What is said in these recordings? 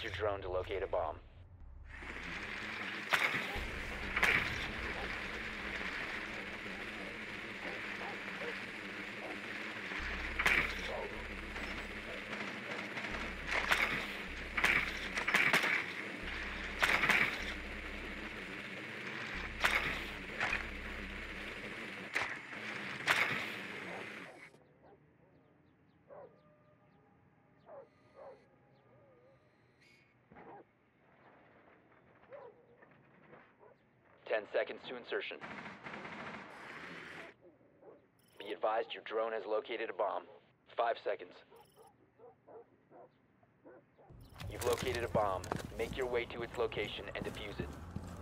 your drone to locate a bomb. Ten seconds to insertion. Be advised your drone has located a bomb. 5 seconds. You've located a bomb. Make your way to its location and defuse it.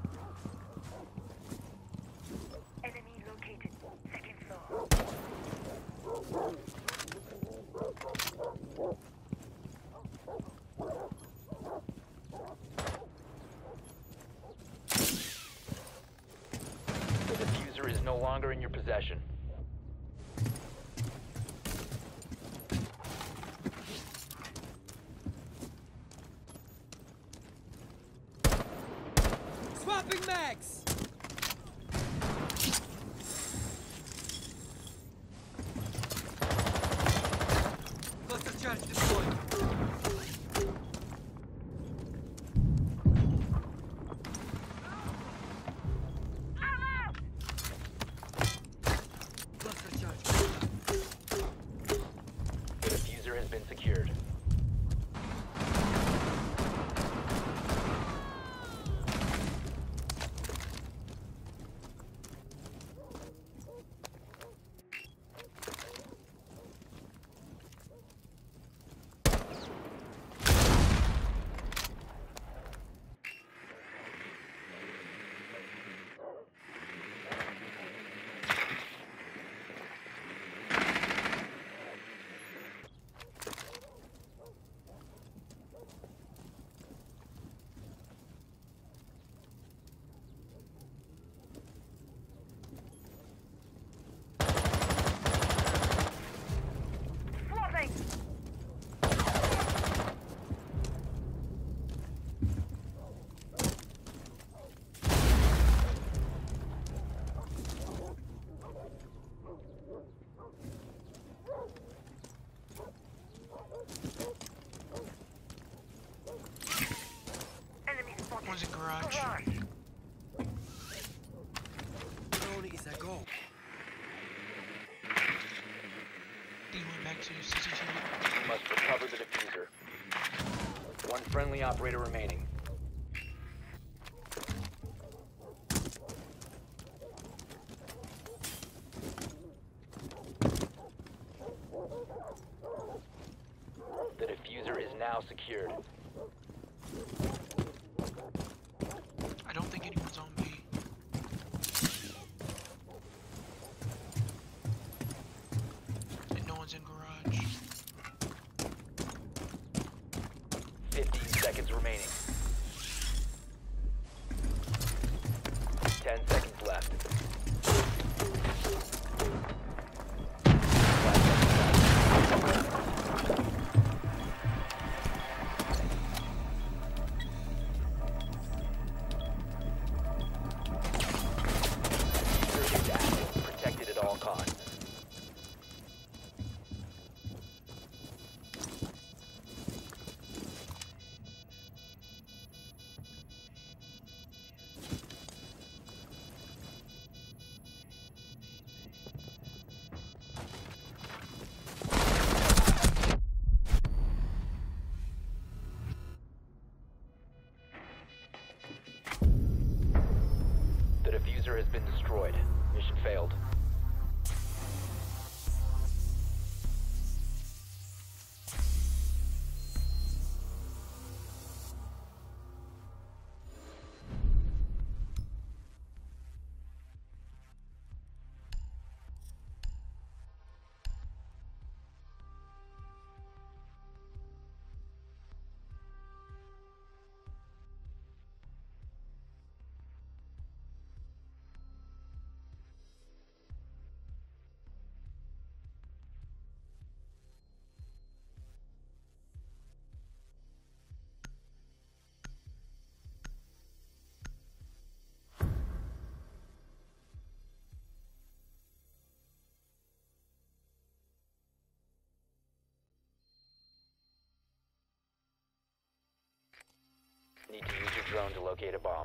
Enemy located. Second floor. The diffuser is no longer in your possession. Swapping mags! Cluster charge deployed. Cluster charge. The diffuser has been secured. One's in garage. Drone is a go. He went back to CCTV. You must recover the diffuser. One friendly operator remaining. The diffuser is now secured. I don't think anyone's on B. And no one's in garage. 15 seconds remaining. 10 seconds left. 5 seconds left. Protected at all costs. The diffuser has been destroyed. Mission failed. Need to use your drone to locate a bomb.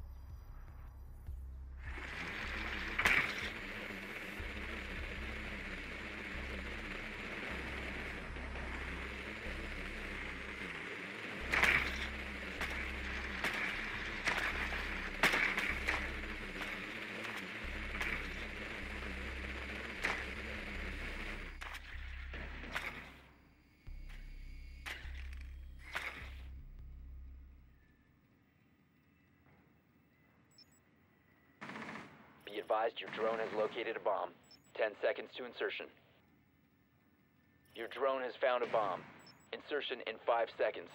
Be advised your drone has located a bomb. 10 seconds to insertion. Your drone has found a bomb. Insertion in 5 seconds.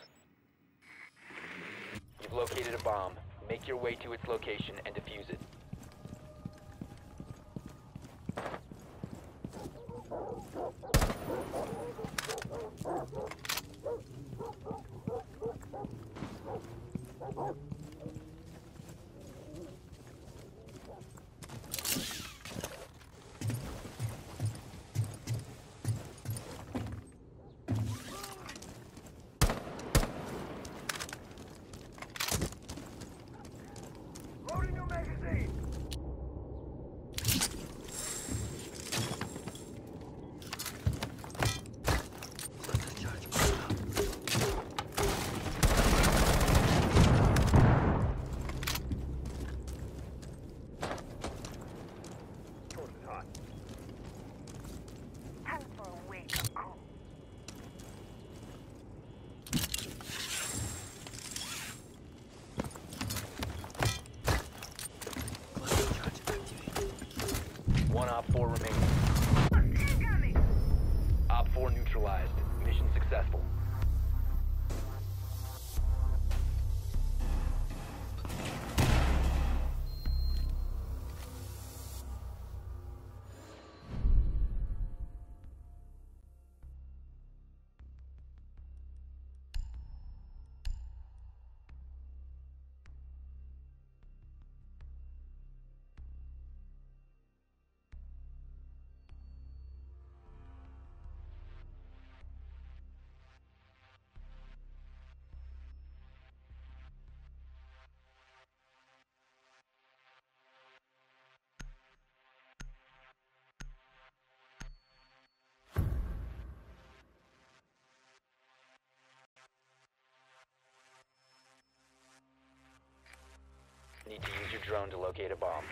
You've located a bomb. Make your way to its location and defuse it. Loading your magazine! Cluster charge going up. Source is hot. Time for a wake-up call. Cluster charge activated. One Op 4 remaining. Incoming! Op 4 neutralized. Mission successful. Need to use your drone to locate a bomb.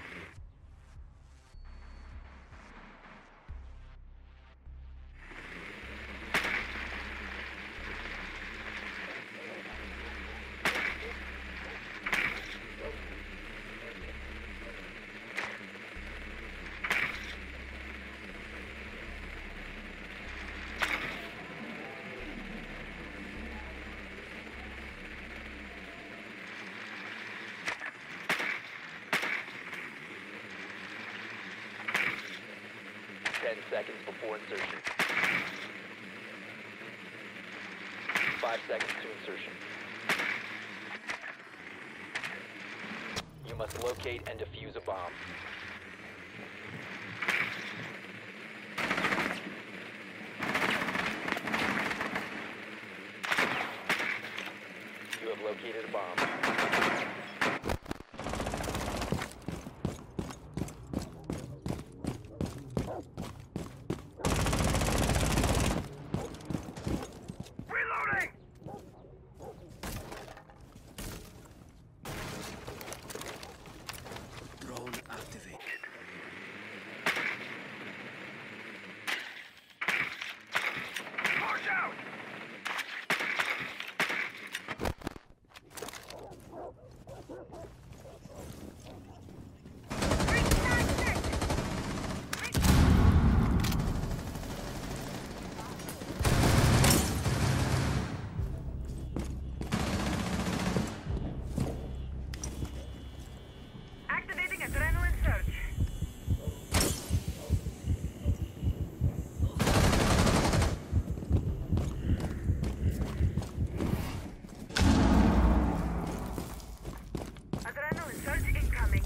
Seconds before insertion. 5 seconds to insertion. You must locate and defuse a bomb. You have located a bomb. Drone activated. March out! Activating adrenaline surge. Adrenaline surge incoming.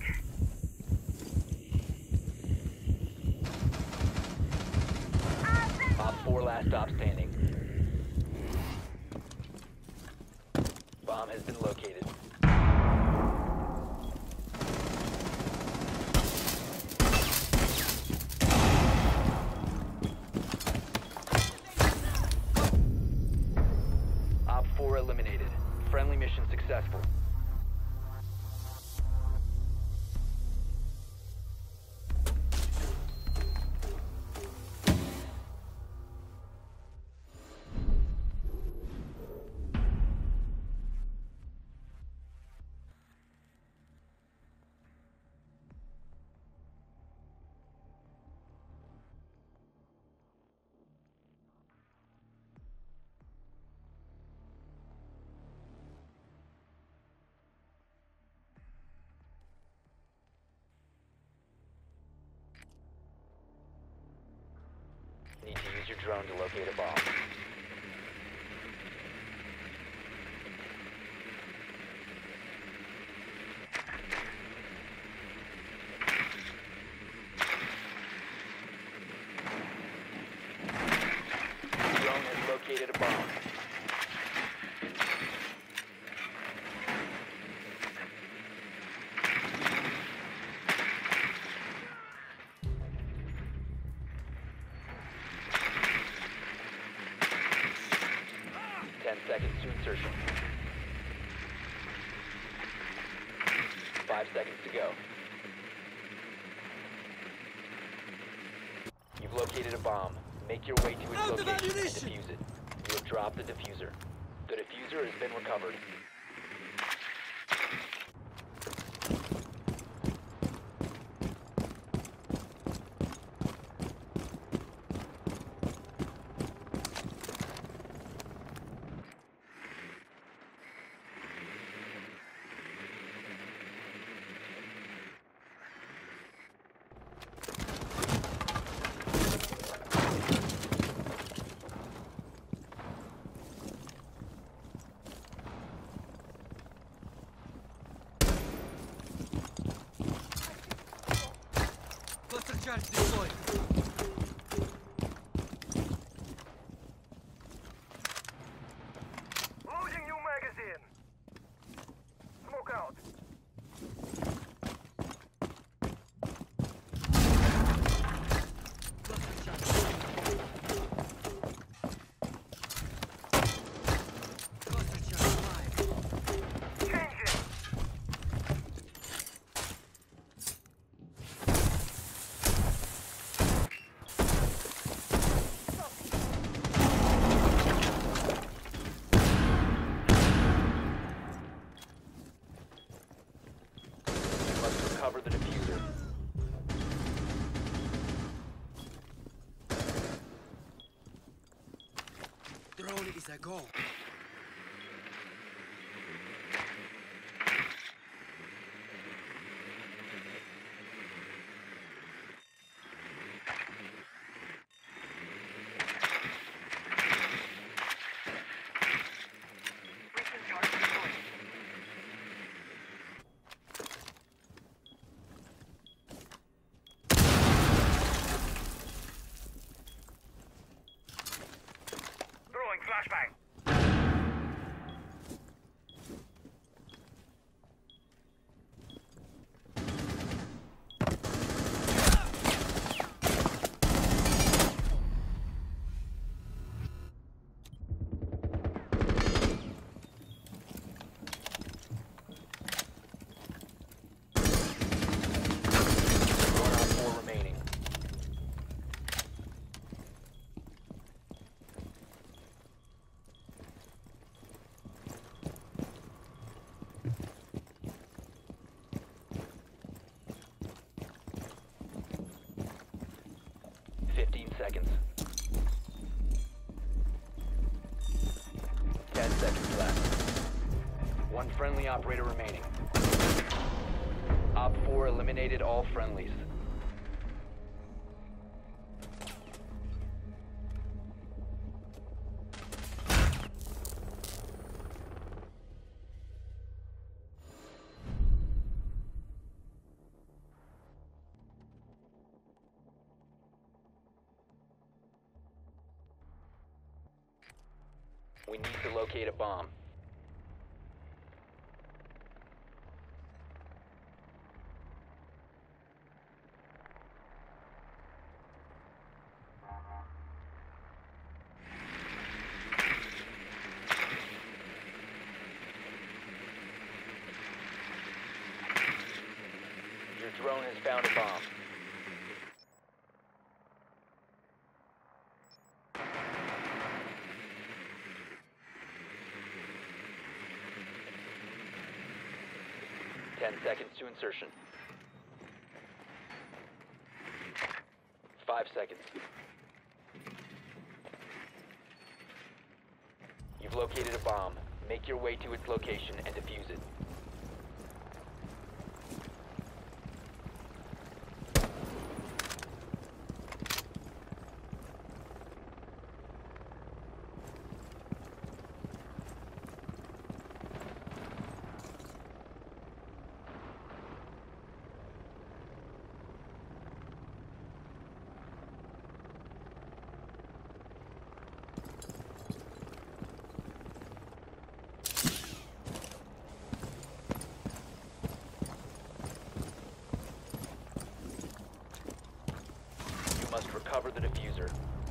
Op 4 last stop standing. Bomb has been located. Need to use your drone to locate a bomb. Drone has located a bomb. Seconds to insertion. 5 seconds to go. You've located a bomb. Make your way to its location and defuse it. You have dropped the diffuser. The diffuser has been recovered. Cluster charge deployed. Loading new magazine. Smoke out. Cluster charge. Cluster charge live. Changing. You must recover the diffuser. Drone is a go. Recent charge deployed. Throwing flashbang. One on four remaining. Seconds. 10 seconds left. One friendly operator remaining. Op 4 eliminated all friendlies. We need to locate a bomb. Your drone has found a bomb. Ten seconds to insertion. 5 seconds. You've located a bomb. Make your way to its location and defuse it. recover the diffuser.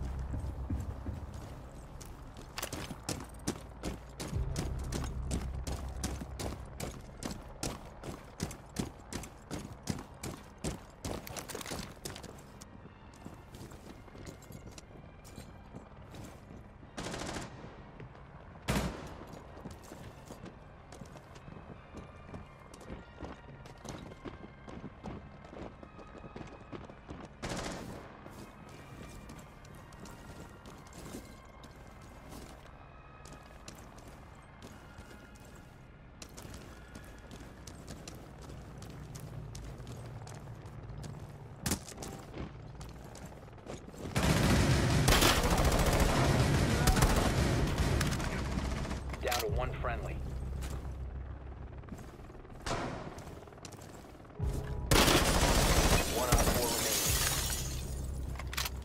Down to one friendly. One on four remaining.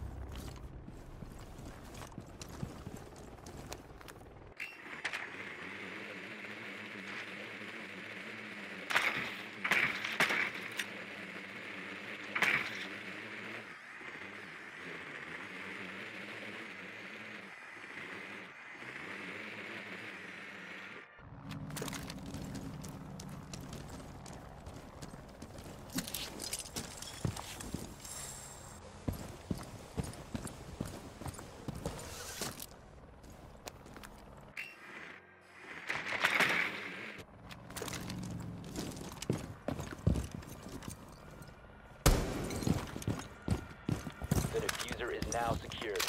The diffuser is now secured.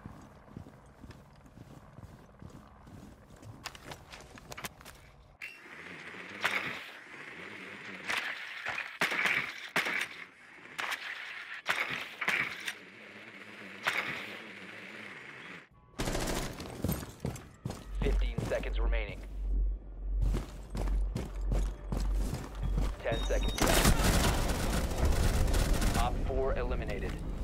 Seconds remaining. 10 seconds left. Op 4 eliminated.